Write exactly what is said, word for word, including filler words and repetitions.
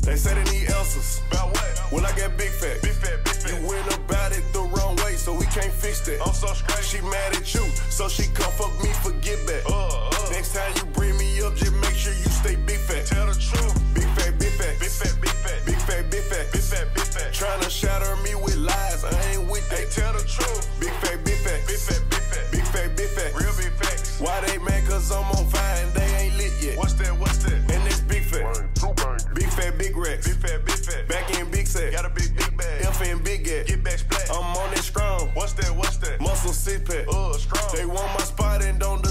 They say they need answers. About what? Well, I got big fat. Big fat, big fat. You went about it the wrong way, so we can't fix that. I'm so straight. She mad at you, so she come fuck me for get back. Uh, uh. Next time you bring me up, just make sure you stay big fat. Tell the truth. Big fat, big fat. Big fat, big fat. Big fat, big fat. Big fat, big fat. Tryna shatter me with lies, I ain't with that. Hey, tell the truth. Big fat, big fat. Big fat, big fat. Big fat, big fat. Real big facts. Why they mad? Cause I'm on fire and they ain't lit yet. What's that? What's that? And it's big fat. Bang, Big fat, big racks. big fat, big fat. Back in big sack. Got a big, big bag. F and big gat. Get back splat. I'm on it strong. What's that? What's that? Muscle six pack. Uh, strong. They want my spot and don't